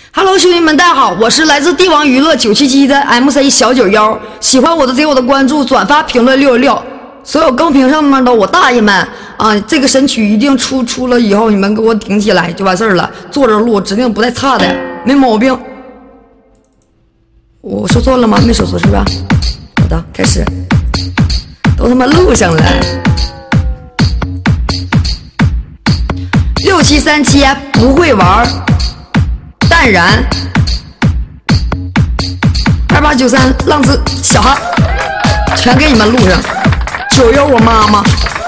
Hello， 兄弟们，大家好，我是来自帝王娱乐977的 MC 小91，喜欢我的给我的关注、转发、评论666，所有公屏上面的我大爷们啊，这个神曲一定出了以后，你们给我顶起来就完事儿了，坐着录指定不带差的，没毛病。我说错了吗？没说错是吧？好的，开始，都他妈录上了。6737不会玩。淡然2893浪子小哈，全给你们录上。91我妈妈，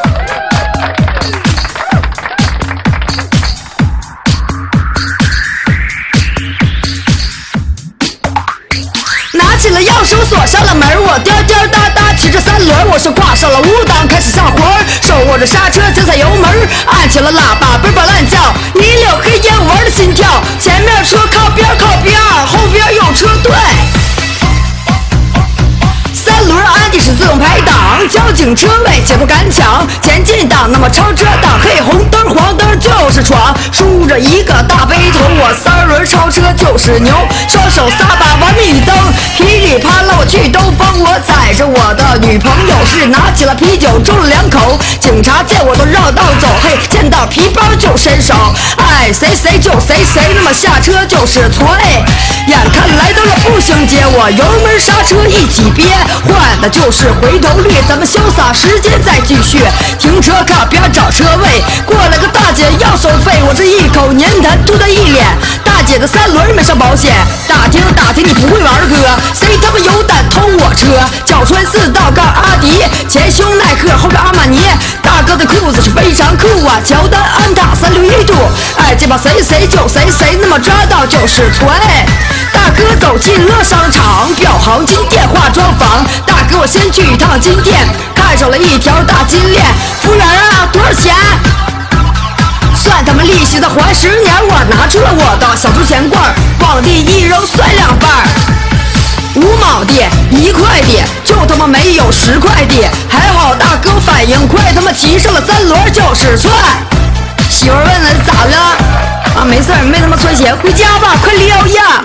拿起了钥匙，我锁上了门，我颠颠哒哒骑着3轮，我是挂上了5档，开始上活儿，手握着刹车，脚踩油门，按起了喇叭，嘣嘣乱叫，一溜黑烟我的心跳，前面车靠边，后边有车队。3轮安的是自动排档，交警车位节奏赶抢，前进档那么超车档，黑红灯黄灯就是闯，梳着一个大背头，我3轮超车就是牛，双手撒把玩蜜灯，噼里啪啦我去兜风，我载着我的女朋友是拿起了啤酒周了2口，警察见我都绕道走，嘿，见到皮包就伸手，爱谁就谁，那么下车就是催，眼看来到了步行街，我油门刹车一起憋，换的就是回头率，咱们潇洒时间再继续，停车靠边找车位，过来个大姐要收费，我这一口粘痰吐他一脸，大姐的3轮没上保险，打听你不会玩哥，谁他妈有胆偷我车，脚穿4道杠阿迪，前胸耐克后边阿玛尼，大哥的裤子是非常酷啊，乔丹安踏361度，哎这把谁就谁，那么抓到就是锤，大哥走进了商场，表行金店化妆坊，大哥我先去一趟金店，看上了一条大金链，服务员啊多少钱？算他们利息的还10年，我拿出了我的小猪钱罐，往地一扔算2半，5毛的1块的，就他妈没有10块的，还好大哥反应快，他妈骑上了3轮就是窜。媳妇问了咋了？啊没事儿，没他妈穿鞋，回家吧，快撩呀！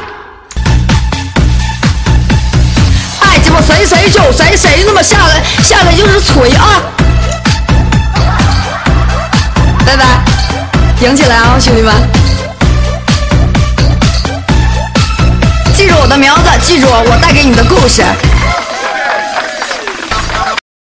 爱鸡巴谁就谁，那么下来就是锤啊！拜拜，顶起来啊，兄弟们！记住我的名字，记住我带给你的故事。